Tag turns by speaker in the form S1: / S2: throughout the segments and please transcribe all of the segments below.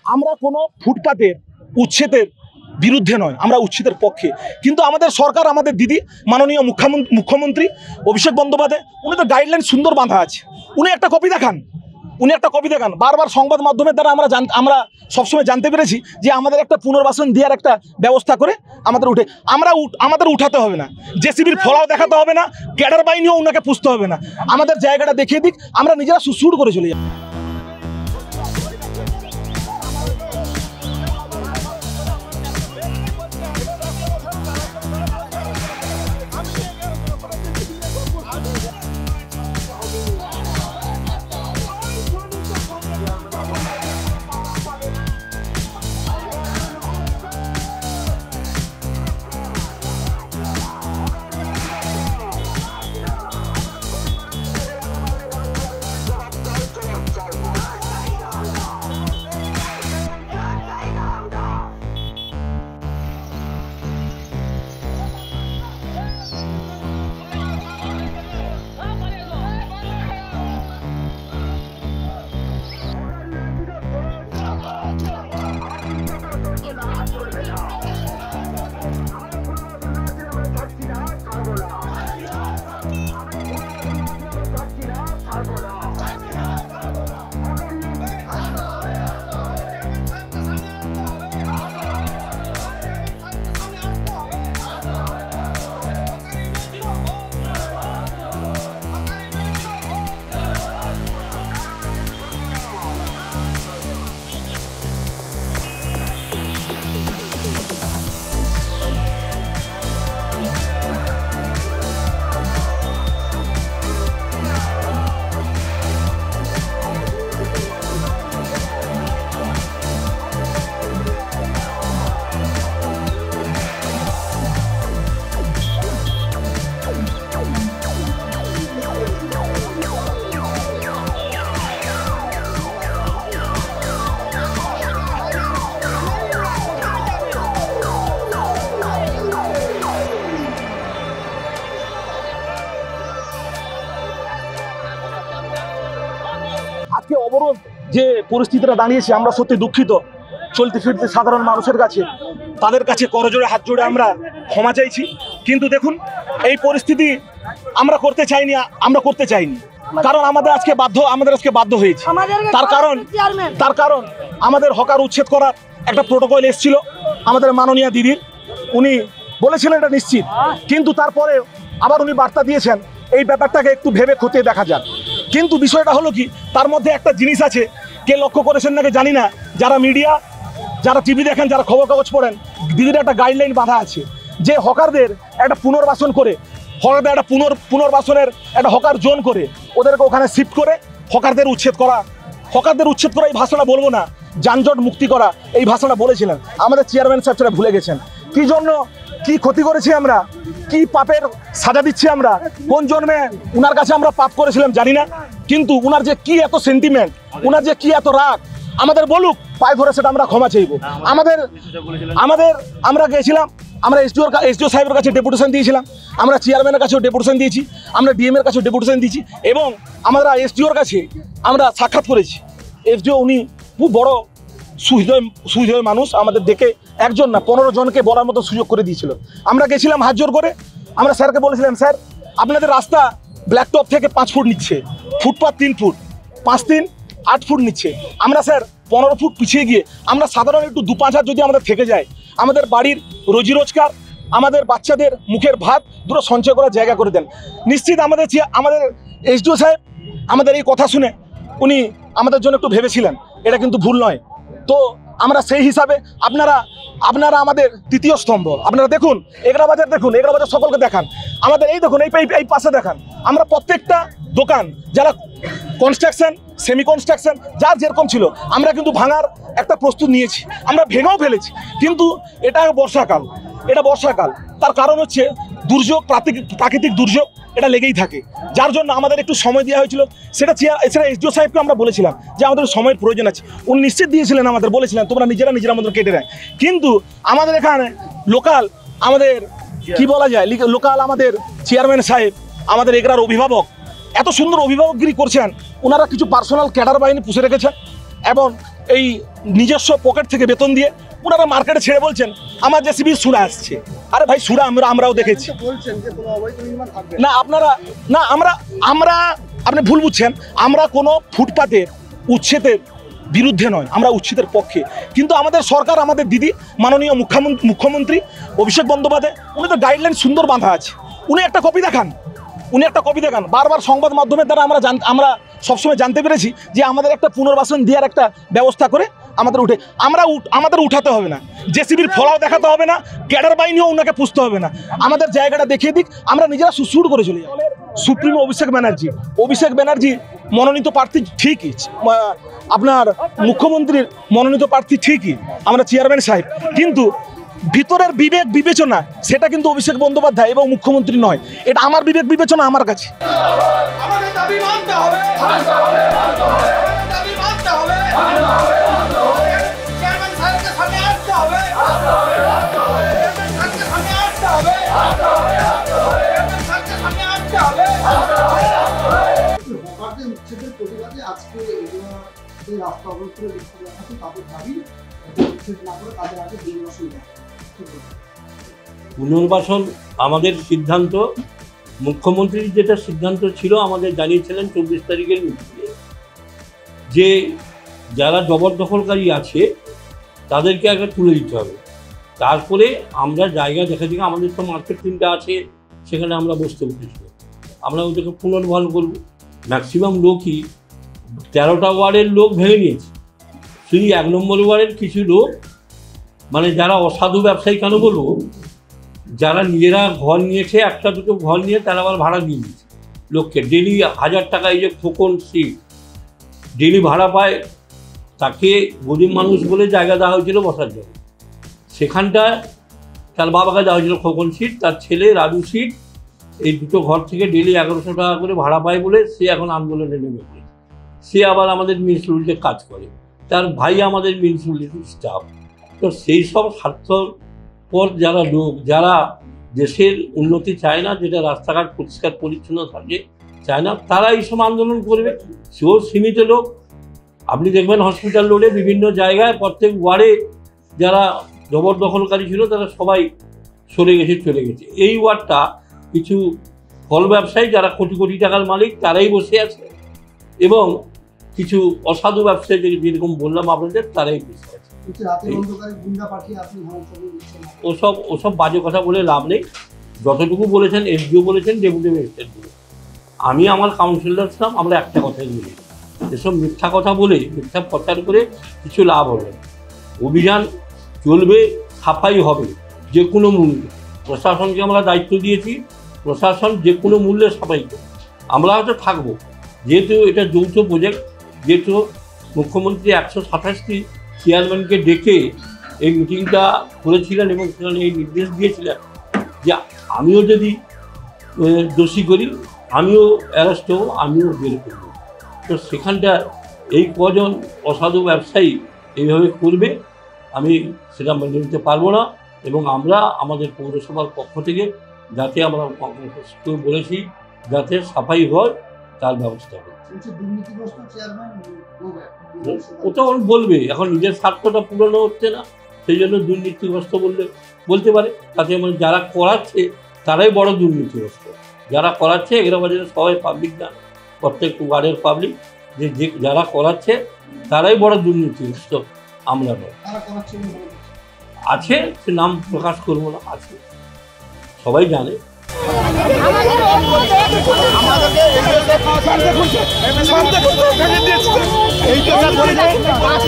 S1: আমরা কোনো ফুটপাতের উচ্ছেদের বিরুদ্ধে নয়, আমরা উচ্ছেদের পক্ষে। কিন্তু আমাদের সরকার, আমাদের দিদি মাননীয় মুখ্যমন্ত্রী অভিষেক বন্দ্যোপাধ্যায়, উনি তো গাইডলাইন সুন্দর বাঁধা আছে। উনি একটা কপি দেখান। বারবার সংবাদ মাধ্যমের দ্বারা আমরা সবসময় জানতে পেরেছি যে আমাদের একটা পুনর্বাসন দেওয়ার একটা ব্যবস্থা করে আমাদের উঠাতে হবে না, জেসিবির ফলাও দেখাতে হবে না, ক্যাডার বাহিনীও ওনাকে পুষতে হবে না। আমাদের জায়গাটা দেখিয়ে দিক, আমরা নিজেরা শুট করে চলে যাব। আজকে অবরোধ যে পরিস্থিতিটা দাঁড়িয়েছে, আমরা সত্যি দুঃখিত। চলতে ফিরতে সাধারণ মানুষের কাছে, তাদের কাছে করজোড়ে হাত জোড়ে আমরা ক্ষমা চাইছি। কিন্তু দেখুন, এই পরিস্থিতি আমরা করতে চাইনি, কারণ আমাদের আজকে বাধ্য হয়েছে। তার কারণ আমাদের হকার উচ্ছেদ করার একটা প্রোটোকল এসেছিল আমাদের মাননীয় দিদির, উনি বলেছিলেন এটা নিশ্চিত, কিন্তু তারপরে আবার উনি বার্তা দিয়েছেন এই ব্যাপারটাকে একটু ভেবে খতিয়ে দেখা যাক। কিন্তু বিষয়টা হলো কি, তার মধ্যে একটা জিনিস আছে, কে লক্ষ্য করেছেন নাকি জানি না, যারা মিডিয়া, যারা টিভি দেখেন, যারা খবর কাগজ পড়েন, দিদির একটা গাইডলাইন বাঁধা আছে যে হকারদের একটা পুনর্বাসন করে, হকারদের একটা পুনর্বাসনের একটা হকার জোন করে ওদেরকে ওখানে শিফট করে হকারদের উচ্ছেদ করা এই ভাষাটা বলবো না, যানজট মুক্তি করা এই ভাষাটা বলেছিলেন আমাদের চেয়ারম্যান সাহেব। সেটা ভুলে গেছেন। কি জন্য, কি ক্ষতি করেছি আমরা, কি পাপের সাজা দিচ্ছি আমরা, কোন জন্মে উনার কাছে আমরা পাপ করেছিলাম জানি না। কিন্তু উনার যে কি এত সেন্টিমেন্ট, উনার যে কি এত রাগ, আমাদের বলুক, পায়ে ধরে সেটা আমরা ক্ষমা চাইব। আমরা গেছিলাম, আমরা এসডিও সাহেবের কাছে ডেপুটেশন দিয়েছিলাম, আমরা চেয়ারম্যানের কাছেও ডেপুটেশন দিয়েছি, আমরা ডিএম এর কাছেও ডেপুটেশন দিয়েছি, এবং আমরা এসডিওর কাছে আমরা সাক্ষাৎ করেছি। এসডিও উনি খুব বড় সুহৃদয় মানুষ, আমাদের দেখে একজন না 15 জনকে বলার মতো সুযোগ করে দিয়েছিল। আমরা গেছিলাম হাত জোর করে, আমরা স্যারকে বলেছিলাম, স্যার আপনাদের রাস্তা ব্ল্যাকটপ থেকে 5 ফুট নিচ্ছে, ফুটপাথ 3 ফুট, 5-3 8 ফুট নিচ্ছে। আমরা স্যার 15 ফুট পিছিয়ে গিয়ে আমরা সাধারণ একটু 2-5 হাত যদি আমাদের থেকে যায়, আমাদের বাড়ির রোজি রোজগার, আমাদের বাচ্চাদের মুখের ভাত দুটো সঞ্চয় করার জায়গা করে দেন। নিশ্চিত আমাদের এসডিও সাহেব আমাদের এই কথা শুনে উনি আমাদের জন্য একটু ভেবেছিলেন, এটা কিন্তু ভুল নয়। তো আমরা সেই হিসাবে আপনারা আমাদের তৃতীয় স্তম্ভ। আপনারা দেখুন, এগরা বাজার সকলকে দেখান, আমাদের এই দেখুন, এই পাশে দেখান, আমরা প্রত্যেকটা দোকান, যারা কনস্ট্রাকশন, সেমি কনস্ট্রাকশন, যার যেরকম ছিল, আমরা কিন্তু ভাঙার একটা প্রস্তুত নিয়েছি, আমরা ভেঙেও ফেলেছি। কিন্তু এটা বর্ষাকাল, তার কারণ হচ্ছে দুর্যোগ, প্রাকৃতিক দুর্যোগ এটা লেগেই থাকে, যার জন্য আমাদের একটু সময় দেওয়া হয়েছিল। সেটা এসডিও সাহেবকে আমরা বলেছিলাম যে আমাদের সময়ের প্রয়োজন আছে, উনি নিশ্চিত দিয়েছিলেন, আমাদের বলেছিলেন তোমরা নিজেরা মতো কেটে নেয়। কিন্তু আমাদের এখানে লোকাল, আমাদের কি বলা যায়, লোকাল আমাদের চেয়ারম্যান সাহেব, আমাদের এগরার অভিভাবক, এত সুন্দর অভিভাবকগিরি করছেন। ওনারা কিছু পার্সোনাল ক্যাডার বাহিনী পুষে রেখেছেন এবং এই নিজস্ব পকেট থেকে বেতন দিয়ে ওনারা মার্কেটে ছেড়ে বলছেন আমার জেসিবি সুরা আসছে। আরে ভাই সুরা আমরাও দেখেছি না আপনারা না আমরা আপনি ভুল বুঝছেন। আমরা কোনো ফুটপাতের উচ্ছেদের বিরুদ্ধে নয়, আমরা উচ্ছেদের পক্ষে। কিন্তু আমাদের সরকার, আমাদের দিদি মাননীয় মুখ্যমন্ত্রী অভিষেক বন্দ্যোপাধ্যায়, উনি তো গাইডলাইন সুন্দর বাঁধা আছে। উনি একটা কপি দেখান। বারবার সংবাদ মাধ্যমের দ্বারা আমরা সবসময় জানতে পেরেছি যে আমাদের একটা পুনর্বাসন দেওয়ার একটা ব্যবস্থা করে আমাদের উঠাতে হবে না, জেসিবির ফলাও দেখাতে হবে না, ক্যাডার বাহিনীও ওনাকে পুষতে হবে না, আমাদের জায়গাটা দেখিয়ে দিক, আমরা নিজেরা সুসুর করে চলে যাই। সুপ্রিমো অভিষেক ব্যানার্জি মনোনীত প্রার্থী ঠিকই, আপনার মুখ্যমন্ত্রীর মনোনীত প্রার্থী ঠিকই, আমরা চেয়ারম্যান সাহেব, কিন্তু ভিতরের বিবেক বিবেচনা সেটা কিন্তু অভিষেক বন্দ্যোপাধ্যায় এবং মুখ্যমন্ত্রী নয়। এটা আমার বিবেক বিবেচনা আমার কাছে।
S2: পুনর্বাসন আমাদের সিদ্ধান্ত, মুখ্যমন্ত্রীর যেটা সিদ্ধান্ত ছিল আমাদের জানিয়েছিলেন 24 তারিখের মিটিংয়ে, যে যারা জবরদখলকারী আছে তাদেরকে আগে তুলে দিতে হবে, তারপরে আমরা জায়গা দেখা দিকে আমাদের তো মার্কেট 3টা আছে, সেখানে আমরা বসতে উঠেছি, আমরা ওদেরকে পুনর্বহাল করব। ম্যাক্সিমাম লোকই 13টা ওয়ার্ডের লোক ভেঙে নিয়েছে, শুধু 1 নম্বর ওয়ার্ডের কিছু লোক, মানে যারা অসাধু ব্যবসায়ী কেন বলবো, যারা নিজেরা ঘর নিয়েছে, 1-2 ঘর নিয়ে তারা আবার ভাড়া দিয়ে দিয়েছে লোককে, ডেলি 1000 টাকা। এই যে খোকন সিট ডেলি ভাড়া পায়, তাকে গরিব মানুষ বলে জায়গা দেওয়া হয়েছিল বসার জন্য, সেখানটা তার বাবাকে দেওয়া হয়েছিল খোকন সিট, তার ছেলে রাজু সিট, এই দুটো ঘর থেকে ডেলি 1100 টাকা করে ভাড়া পায় বলে সে এখন আন্দোলনে নেমে পড়ে। সে আবার আমাদের মিউনিসিপ্যালিটিতে কাজ করে, তার ভাই আমাদের মিউনিসিপ্যালিটির স্টাফ। তো সেই সব স্বার্থপর যারা লোক, যারা দেশের উন্নতি চায় না, যেটা রাস্তাঘাট পরিষ্কার পরিচ্ছন্ন থাকে চায় না, তারা এইসব আন্দোলন করবে। সেও সীমিত লোক। আপনি দেখবেন হসপিটাল রোডে বিভিন্ন জায়গায় প্রত্যেক ওয়ার্ডে যারা জবরদখলকারী ছিল তারা সবাই চলে গেছে। এই ওয়ার্ডটা কিছু ফল ব্যবসায়ী যারা কোটি কোটি টাকার মালিক তারাই বসে আছে, এবং কিছু অসাধু ব্যবসায়ী যেরকম বললাম আপনাদের তারাই বসে আছে। ওসব বাজে কথা বলে লাভ নেই। যতটুকু বলেছেন এসডিও বলেছেন, ডেপুটি ম্যাজিস্ট্রেট বলেছেন, আমি আমার কাউন্সিলর ছিলাম, আমরা একটা কথাই বলি, এসব মিথ্যা কথা বলে মিথ্যা প্রচার করে কিছু লাভ হবে না। অভিযান চলবে, সাফাই হবে যে কোনো মূল্যে। প্রশাসনকে আমরা দায়িত্ব দিয়েছি, প্রশাসন যে কোনো মূল্যে সাফাই করবে। আমরা হয়তো থাকবো, যেহেতু এটা যৌথ প্রজেক্ট, যেহেতু মুখ্যমন্ত্রী 127টি চেয়ারম্যানকে ডেকে এই মিটিংটা করেছিলেন এবং সেখানে এই নির্দেশ দিয়েছিলেন যে আমিও যদি দোষী করি আমিও অ্যারেস্ট হব, আমিও বের করব। তো সেখানটা এই কজন অসাধু ব্যবসায়ী এইভাবে করবে, আমি সেটা মেনে নিতে পারবো না। এবং আমরা আমাদের পৌরসভার পক্ষ থেকে যাতে আমরা বলেছি যাতে সাফাই হয় তার ব্যবস্থা হবে। ওটা বলবে, এখন নিজের স্বার্থটা পূরণ হচ্ছে না, সেই জন্য দুর্নীতিগ্রস্ত বলতে পারে। তাতে মানে যারা করাচ্ছে তারাই বড় দুর্নীতিগ্রস্ত। যারা করাচ্ছে এগুলো বাজারে সবাই পাবলিক না, প্রত্যেক ওয়ার্ডের পাবলিক, যে যারা করাচ্ছে তারাই বড় দুর্নীতিগ্রস্ত, আমরা নয়। আছে, সে নাম প্রকাশ করবো না, আছে, সবাই জানে।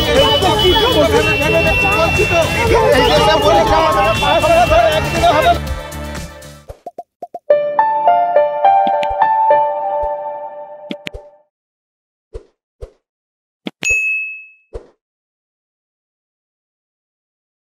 S3: এই